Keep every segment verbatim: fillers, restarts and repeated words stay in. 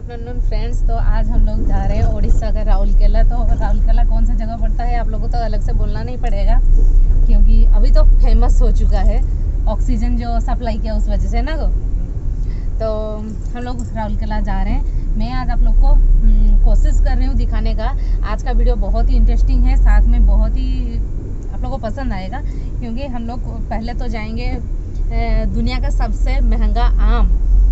Afternoon friends. तो आज हम लोग जा रहे हैं उड़ीसा का राउरकेला। तो राउरकेला कौन सा जगह पड़ता है आप लोगों को तो अलग से बोलना नहीं पड़ेगा, क्योंकि अभी तो फेमस हो चुका है ऑक्सीजन जो सप्लाई किया उस वजह से ना को। तो हम लोग राउरकेला जा रहे हैं। मैं आज आप लोग को कोशिश कर रही हूँ दिखाने का। आज का वीडियो बहुत ही इंटरेस्टिंग है, साथ में बहुत ही आप लोगों को पसंद आएगा, क्योंकि हम लोग पहले तो जाएंगे दुनिया का सबसे महंगा आम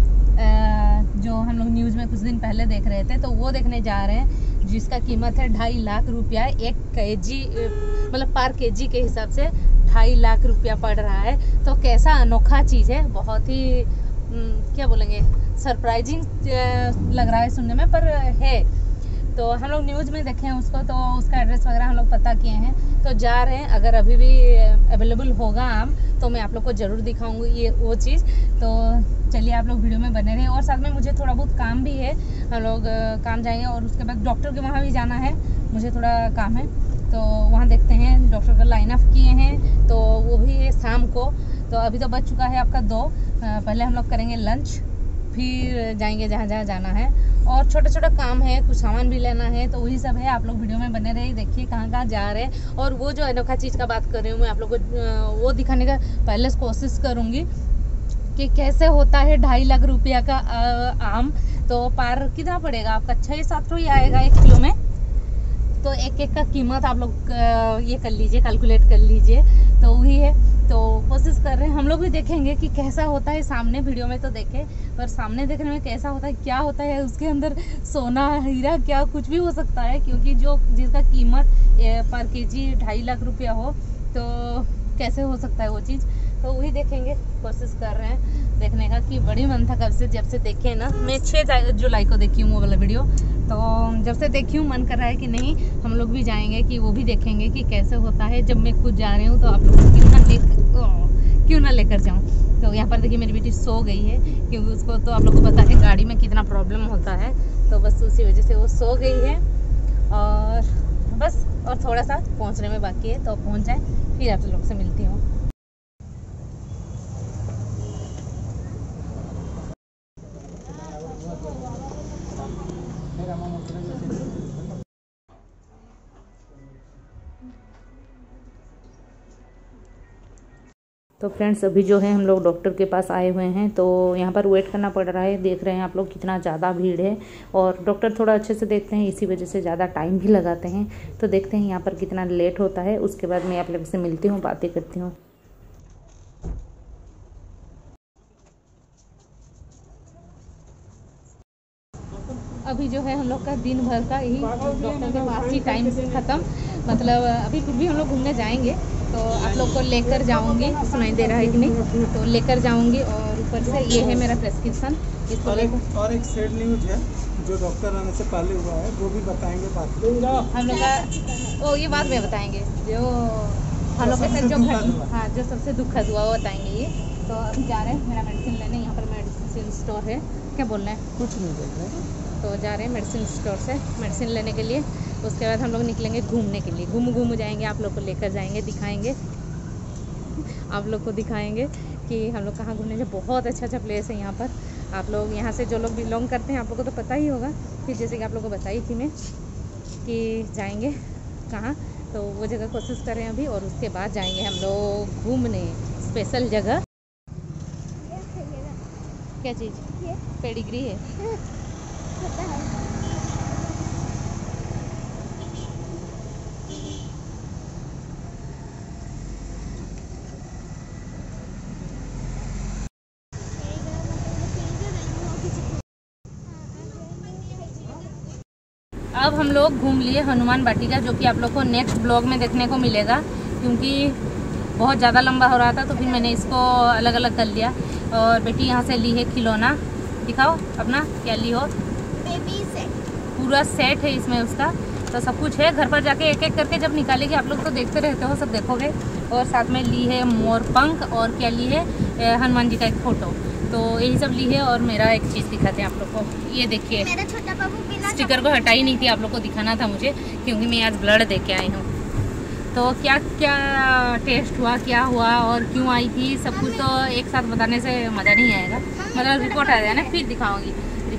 जो हम लोग न्यूज़ में कुछ दिन पहले देख रहे थे, तो वो देखने जा रहे हैं, जिसका कीमत है ढाई लाख रुपया एक केजी, मतलब पर केजी के हिसाब से ढाई लाख रुपया पड़ रहा है। तो कैसा अनोखा चीज़ है, बहुत ही क्या बोलेंगे सरप्राइजिंग लग रहा है सुनने में, पर है। तो हम लोग न्यूज़ में देखे हैं उसको, तो उसका एड्रेस वगैरह हम लोग पता किए हैं, तो जा रहे हैं। अगर अभी भी अवेलेबल होगा आम तो मैं आप लोग को ज़रूर दिखाऊंगी ये वो चीज़। तो चलिए आप लोग वीडियो में बने रहें। और साथ में मुझे थोड़ा बहुत काम भी है, हम लोग काम जाएंगे और उसके बाद डॉक्टर के वहाँ भी जाना है, मुझे थोड़ा काम है, तो वहाँ देखते हैं। डॉक्टर का लाइन अप किए हैं, तो वो भी है शाम को। तो अभी तो बज चुका है आपका दो। पहले हम लोग करेंगे लंच, फिर जाएंगे जहाँ जहाँ जाना है, और छोटा छोटा काम है, कुछ सामान भी लेना है, तो वही सब है। आप लोग वीडियो में बने रहिए, देखिए कहाँ कहाँ जा रहे हैं। और वो जो अनोखा चीज़ का बात कर रही हूँ मैं आप लोग को, वो दिखाने का पहले कोशिश करूँगी कि कैसे होता है ढाई लाख रुपया का आम। तो पार कितना पड़ेगा आपका, छः सात सौ ही आएगा एक किलो में। तो एक एक का कीमत आप लोग ये कर लीजिए, कैलकुलेट कर लीजिए। तो वही है, तो कोशिश कर रहे हैं हम लोग भी देखेंगे कि कैसा होता है। सामने वीडियो में तो देखे, पर सामने देखने में कैसा होता है, क्या होता है उसके अंदर, सोना हीरा क्या कुछ भी हो सकता है, क्योंकि जो जिसका कीमत पर केजी ढाई लाख रुपया हो, तो कैसे हो सकता है वो चीज़। तो वही देखेंगे, कोशिश कर रहे हैं देखने का। कि बड़ी मन था कब से, जब से देखे ना, मैं छः जुलाई को देखी हूँ वो वाला वीडियो, तो जब से देखी हूँ मन कर रहा है कि नहीं हम लोग भी जाएंगे, कि वो भी देखेंगे कि कैसे होता है। जब मैं खुद जा रही हूँ तो आप लोग को क्यों ना ले क्यों ना लेकर जाऊँ। तो यहाँ पर देखिए मेरी बेटी सो गई है, क्योंकि उसको तो आप लोग को पता है गाड़ी में कितना प्रॉब्लम होता है, तो बस उसी वजह से वो सो गई है। और बस और थोड़ा सा पहुँचने में बाकी है, तो पहुँच जाए फिर आप लोग से मिलती हूँ। तो फ्रेंड्स अभी जो है हम लोग डॉक्टर के पास आए हुए हैं, तो यहाँ पर वेट करना पड़ रहा है। देख रहे हैं आप लोग कितना ज़्यादा भीड़ है, और डॉक्टर थोड़ा अच्छे से देखते हैं, इसी वजह से ज़्यादा टाइम भी लगाते हैं। तो देखते हैं यहाँ पर कितना लेट होता है, उसके बाद मैं आप लोग से मिलती हूँ, बातें करती हूँ। अभी जो है हम लोग का दिन भर का यही डॉक्टर के पास ही टाइम ख़त्म, मतलब अभी फिर भी हम लोग घूमने जाएंगे, तो आप लोग को लेकर जाऊंगी। सुनाई दे रहा है कि नहीं, तो लेकर जाऊंगी। और ऊपर से ये है मेरा प्रेस्क्रिप्शन, इसको और एक और एक सैड न्यूज है जो डॉक्टर आने से पहले हुआ है, वो भी बताएंगे बात हम लोग का। ओ ये बाद में बताएंगे, जो हम लोग के साथ जो हाँ जो सबसे दुखद हुआ वो बताएंगे ये। तो अभी जा रहे हैं मेरा मेडिसिन लेने, यहाँ पर मेडिसिन स्टोर है, क्या बोल रहे हैं, कुछ नहीं देख रहे। तो जा रहे हैं मेडिसिन स्टोर से मेडिसिन लेने के लिए। उसके बाद हम लोग निकलेंगे घूमने के लिए, घूम घूम जाएंगे, आप लोग को लेकर जाएंगे, दिखाएंगे, आप लोग को दिखाएंगे कि हम लोग कहाँ घूमने जाए। बहुत अच्छा अच्छा प्लेस है यहाँ पर। आप लोग यहाँ से जो लोग बिलोंग करते हैं आप लोग को तो पता ही होगा, फिर जैसे कि आप लोग को बताई थी मैं कि जाएंगे कहाँ, तो वो जगह कोशिश कर रहे हैं अभी। और उसके बाद जाएंगे हम लोग घूमने स्पेशल जगह। क्या चीज़, पेडिग्री है। अब हम लोग घूम लिए हनुमान वाटिका, जो कि आप लोग को नेक्स्ट ब्लॉग में देखने को मिलेगा, क्योंकि बहुत ज़्यादा लंबा हो रहा था, तो फिर मैंने इसको अलग अलग कर लिया। और बेटी यहाँ से ली है खिलौना, दिखाओ अपना क्या ली हो। बेबी सेट, पूरा सेट है इसमें उसका, तो सब कुछ है। घर पर जाके एक एक करके जब निकालेगी, आप लोग तो देखते रहते हो, सब देखोगे। और साथ में ली है मोर पंख, और क्या ली है, हनुमान जी का एक फ़ोटो, तो यही सब ली है। और मेरा एक चीज़ दिखाते हैं आप लोग को, ये देखिए, मेरा छोटा बाबू बिना स्टिकर को हटाई नहीं थी, आप लोग को दिखाना था मुझे, क्योंकि मैं आज ब्लड दे के आई हूँ। तो क्या क्या टेस्ट हुआ, क्या हुआ और क्यों आई थी, सब कुछ तो एक साथ बताने से मज़ा नहीं आएगा, मतलब रिपोर्ट आ जाए ना फिर दिखाऊंगी।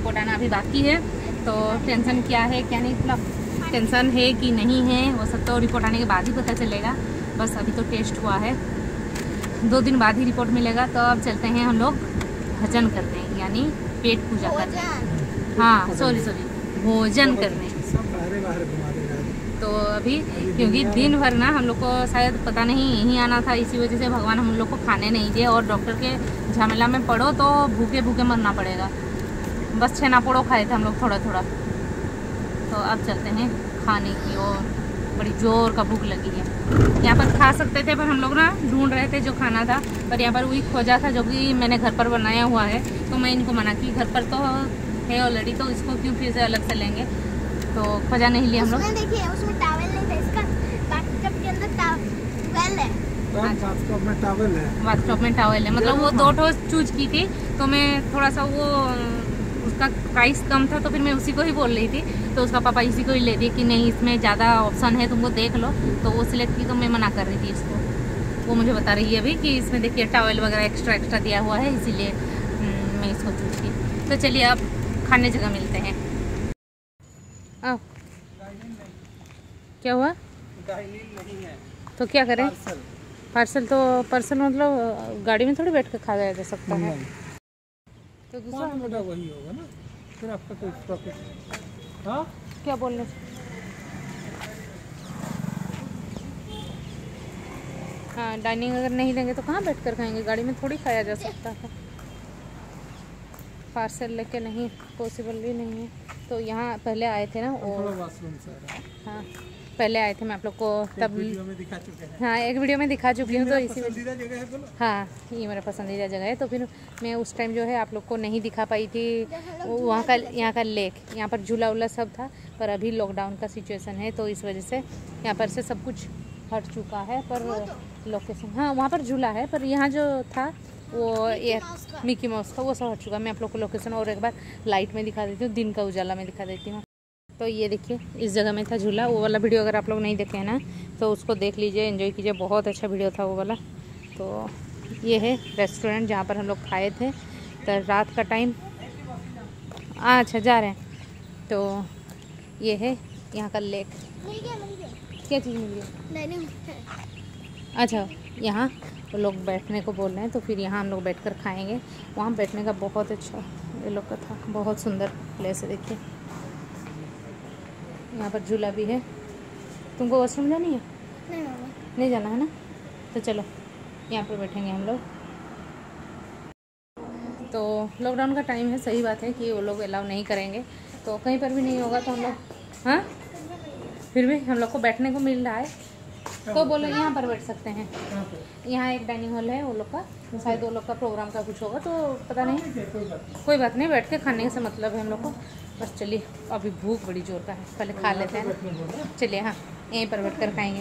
रिपोर्ट आना अभी बाकी है। तो टेंशन क्या है क्या नहीं, मतलब टेंशन है कि नहीं है वो सब तो रिपोर्ट आने के बाद ही पता चलेगा। बस अभी तो टेस्ट हुआ है, दो दिन बाद ही रिपोर्ट मिलेगा। तो अब चलते हैं हम लोग भजन करने, यानी पेट पूजा करने। हाँ सॉरी सॉरी भोजन करने। सब बाहर बाहर घुमा देगा। तो अभी क्योंकि दिन भर ना हम लोग को शायद पता नहीं यहीं आना था, इसी वजह से भगवान हम लोग को खाने नहीं दिए। और डॉक्टर के झमेला में पड़ो तो भूखे भूखे मरना पड़ेगा। बस छेना पोड़ो खाए थे हम लोग थोड़ा थोड़ा। तो अब चलते हैं खाने की ओर, बड़ी जोर का भूख लगी है। यहाँ पर खा सकते थे पर हम लोग ना ढूंढ रहे थे जो खाना था, पर यहाँ पर वही खोजा था जो कि मैंने घर पर बनाया हुआ है। तो मैं इनको मना की, घर पर तो है ऑलरेडी, तो इसको क्यों फिर से अलग से लेंगे। तो खोजा नहीं लिया हम लोग। देखिए उसमें टॉवल नहीं था, इसका बाथटब के अंदर टॉवल है। बाथटब में टॉवल है। बाथटब में टॉवल है, मतलब वो दो ठो चूज की थी। तो मैं थोड़ा सा वो उसका प्राइस कम था तो फिर मैं उसी को ही बोल रही थी। तो उसका पापा इसी को ही ले दिए कि नहीं इसमें ज़्यादा ऑप्शन है, तुमको देख लो। तो वो सिलेक्ट की, तो मैं मना कर रही थी इसको। वो मुझे बता रही है अभी कि इसमें देखिए टॉवल वगैरह एक्स्ट्रा एक्स्ट्रा दिया हुआ है, इसीलिए मैं इसको चूज की। तो चलिए अब खाने जगह मिलते हैं। आओ, क्या हुआ? नहीं है तो क्या करें? पार्सल। पार्सल तो पार्सल मतलब गाड़ी में थोड़ी बैठ कर खाया जा सकता है। तो दूसरा बेटा वही होगा ना, फिर आपका कोई प्रॉफिट। हाँ क्या बोलने हाँ डाइनिंग अगर नहीं लेंगे तो कहाँ बैठ कर खाएंगे, गाड़ी में थोड़ी खाया जा सकता है। पार्सल लेके नहीं पॉसिबल भी नहीं है। तो यहाँ पहले आए थे ना वो, वॉशरूम से हाँ पहले आए थे, मैं आप लोग को तब वीडियो में दिखा चुके हैं। हाँ एक वीडियो में दिखा चुकी हूँ। तो इसी पसंदीदा जगह है बोलो। हाँ ये मेरा पसंदीदा जगह है। तो फिर मैं उस टाइम जो है आप लोग को नहीं दिखा पाई थी वहाँ का, यहाँ का लेक, यहाँ पर झूला वूला सब था। पर अभी लॉकडाउन का सिचुएशन है तो इस वजह से यहाँ पर से सब कुछ हट चुका है। पर लोकेशन हाँ वहाँ पर झूला है, पर यहाँ जो था वो ये मिकी माउस का वो सब हट चुका। मैं आप लोग को लोकेशन और एक बार लाइट में दिखा देती हूँ, दिन का उजाला में दिखा देती हूँ। तो ये देखिए इस जगह में था झूला। वो वाला वीडियो अगर आप लोग नहीं देखे हैं ना तो उसको देख लीजिए, एंजॉय कीजिए, बहुत अच्छा वीडियो था वो वाला। तो ये है रेस्टोरेंट जहाँ पर हम लोग खाए थे। तो रात का टाइम अच्छा जा रहे हैं। तो ये है यहाँ का लेक। मिल गया मिल गया। क्या चीज़ मिल गई? नहीं अच्छा यहाँ वो लोग बैठने को बोल रहे हैं, तो फिर यहाँ हम लोग बैठकर खाएंगे। वहाँ बैठने का बहुत अच्छा ये लोग का था, बहुत सुंदर प्लेस है। देखिए यहाँ पर झूला भी है। तुमको वॉशरूम जानी है? नहीं मामा नहीं जाना है ना, तो चलो यहाँ पर बैठेंगे हम लोग। तो लॉकडाउन का टाइम है, सही बात है कि वो लोग अलाउ नहीं करेंगे, तो कहीं पर भी नहीं होगा। तो हम लोग हाँ फिर भी हम लोग को बैठने को मिल रहा है, तो बोलो यहाँ पर बैठ सकते हैं। यहाँ एक डाइनिंग हॉल है वो लोग का, शायद वो लोग का प्रोग्राम का कुछ होगा, तो पता नहीं, कोई बात नहीं, बैठ के खाने से मतलब है हम लोग को। बस चलिए अभी भूख बड़ी जोर का है, पहले खा लेते हैं ना। चलिए हाँ यहीं पर बैठ कर खाएँगे।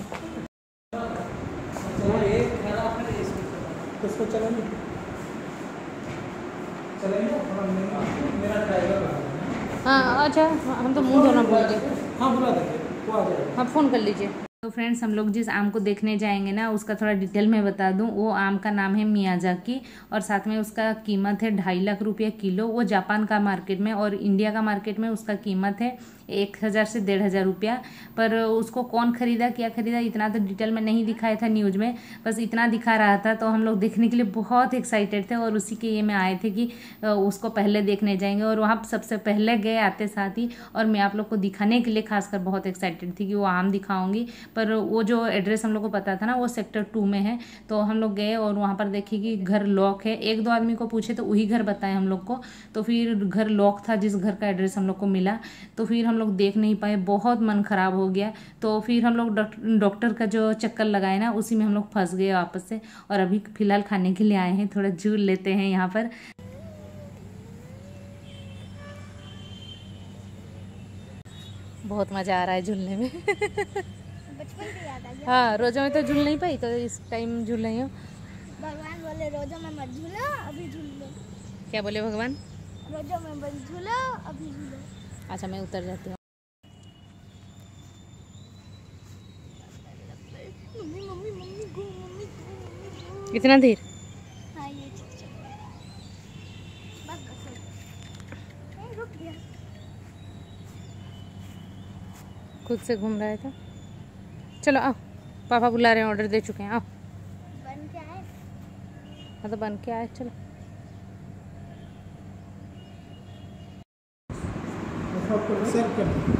हाँ अच्छा हम तो मुँह धोना भूल गए। हाँ बुला देंगे, वो आ जाएगा। हाँ फ़ोन कर लीजिए। तो फ्रेंड्स हम लोग जिस आम को देखने जाएंगे ना उसका थोड़ा डिटेल में बता दूं। वो आम का नाम है मियाजाकी और साथ में उसका कीमत है ढाई लाख रुपया किलो। वो जापान का मार्केट में और इंडिया का मार्केट में उसका कीमत है एक हज़ार से डेढ़ हज़ार रुपया। पर उसको कौन खरीदा क्या खरीदा इतना तो डिटेल में नहीं दिखाया था न्यूज़ में, बस इतना दिखा रहा था। तो हम लोग देखने के लिए बहुत एक्साइटेड थे और उसी के ये में आए थे कि उसको पहले देखने जाएंगे। और वहाँ सबसे पहले गए आते साथ ही, और मैं आप लोग को दिखाने के लिए खासकर बहुत एक्साइटेड थी कि वो आम दिखाऊंगी। पर वो जो एड्रेस हम लोग को पता था ना वो सेक्टर टू में है। तो हम लोग गए और वहाँ पर देखे कि घर लॉक है। एक दो आदमी को पूछे तो वही घर बताए हम लोग को, तो फिर घर लॉक था जिस घर का एड्रेस हम लोग को मिला। तो फिर हम लोग देख नहीं पाए, बहुत मन खराब हो गया। तो फिर हम लोग डॉक्टर का जो चक्कर लगाए ना उसी में हम लोग फंस गए वापस से। और अभी फिलहाल खाने के लिए आए हैं, थोड़ा झूल लेते हैं यहाँ पर। बहुत मज़ा आ रहा है झूलने में। बचपन से याद आ गया। हाँ रोज़ों में तो झूल नहीं पाई, तो इस टाइम झूल रही हूँ। भगवान बोले रोजों में मत झूलो, अभी झूल लो। क्या बोले भगवान? रोजों में मत झूलो, अभी झूलो। अच्छा मैं उतर जाती हूँ। Mummy mummy mummy go mummy go. इतना देर? हाँ ये ठीक है। बस बस। ए रुक खुद से घूम रहा है था। चलो आओ, पापा बुला रहे हैं, ऑर्डर दे चुके हैं, आओ। बन के आए? हाँ तो बन के आए, चलो। सर्व कर दो।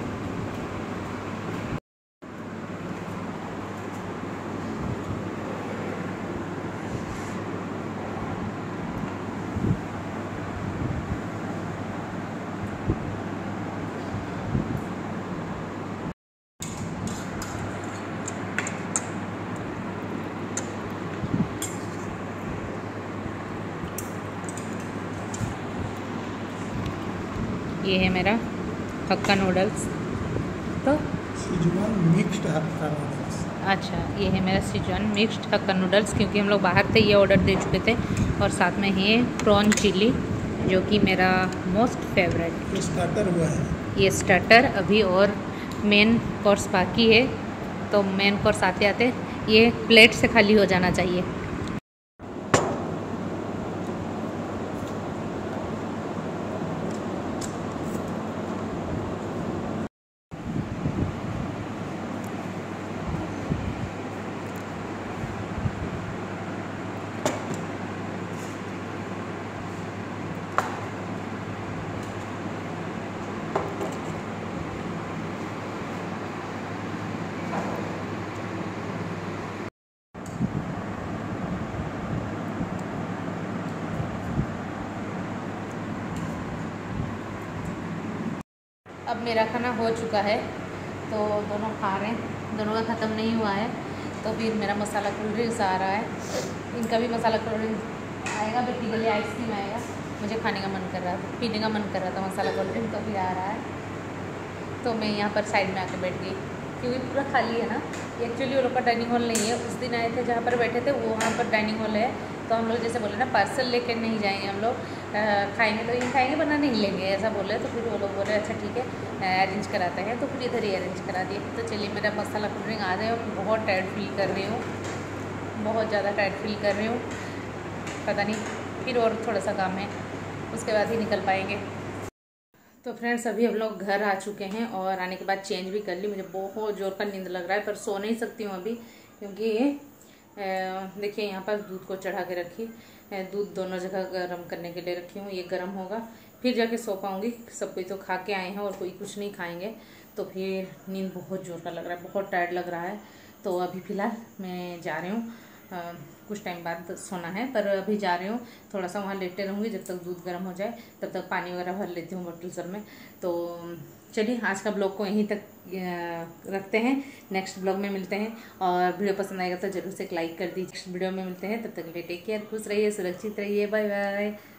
ये है मेरा हक्का नूडल्स। तो सिजवान मिक्स्ड हक्का नूडल्स। अच्छा, ये है मेरा सिजवान मिक्स्ड हक्का नूडल्स, क्योंकि हम लोग बाहर थे, ये ऑर्डर दे चुके थे। और साथ में है प्रॉन चिली, जो कि मेरा मोस्ट फेवरेट। ये स्टार्टर हुआ है। ये स्टार्टर अभी, और मेन कोर्स बाकी है। तो मेन कोर्स आते आते ये प्लेट से खाली हो जाना चाहिए। अब मेरा खाना हो चुका है, तो दोनों खा रहे हैं, दोनों का ख़त्म नहीं हुआ है। तो फिर मेरा मसाला कोल्ड ड्रिंक्स आ रहा है, इनका भी मसाला कोल्ड ड्रिंक्स आएगा, बेटी के लिए आइसक्रीम आएगा। मुझे खाने का मन कर रहा था, पीने का मन कर रहा था मसाला कोल्ड ड्रिंक, तो भी आ रहा है। तो मैं यहाँ पर साइड में आकर बैठ गई, क्योंकि पूरा खाली है ना। एक्चुअली वो लोग का डाइनिंग हॉल नहीं है। उस दिन आए थे जहाँ पर बैठे थे, वो वहाँ पर डाइनिंग हॉल है। तो हम लोग जैसे बोले ना, पार्सल लेकर नहीं जाएंगे हम लोग, खाएंगे तो यहीं खाएंगे, वरना नहीं लेंगे, ऐसा बोले। तो फिर वो लोग बोले अच्छा ठीक है, अरेंज कराते हैं। तो फिर इधर ही अरेंज करा दिए। तो चलिए, मेरा मसाला कोल्ड ड्रिंक आ जाए। बहुत टायर्ड फील कर रही हूँ, बहुत ज़्यादा टायर्ड फील कर रही हूँ। पता नहीं, फिर और थोड़ा सा काम है, उसके बाद ही निकल पाएंगे। तो फ्रेंड्स, अभी हम लोग घर आ चुके हैं, और आने के बाद चेंज भी कर ली। मुझे बहुत जोर का नींद लग रहा है, पर सो नहीं सकती हूँ अभी, क्योंकि देखिए यहाँ पर दूध को चढ़ा के रखी, दूध दोनों जगह गर्म करने के लिए रखी हूँ। ये गर्म होगा, फिर जाके सो पाऊँगी। सब कोई तो खा के आए हैं और कोई कुछ नहीं खाएंगे, तो फिर नींद बहुत जोर का लग रहा है, बहुत टायर्ड लग रहा है। तो अभी फ़िलहाल मैं जा रही हूँ, कुछ टाइम बाद सोना है, पर अभी जा रही हूँ। थोड़ा सा वहाँ लेटे रहूँगी जब तक दूध गर्म हो जाए, तब तक पानी वगैरह भर लेती हूँ बोतल सब में। तो चलिए, आज का ब्लॉग को यहीं तक रखते हैं, नेक्स्ट ब्लॉग में मिलते हैं। और वीडियो पसंद आएगा तो जरूर से एक लाइक कर दीजिए। नेक्स्ट वीडियो में मिलते हैं, तब तक के लिए टेक केयर, खुश रहिए, सुरक्षित रहिए, बाय बाय।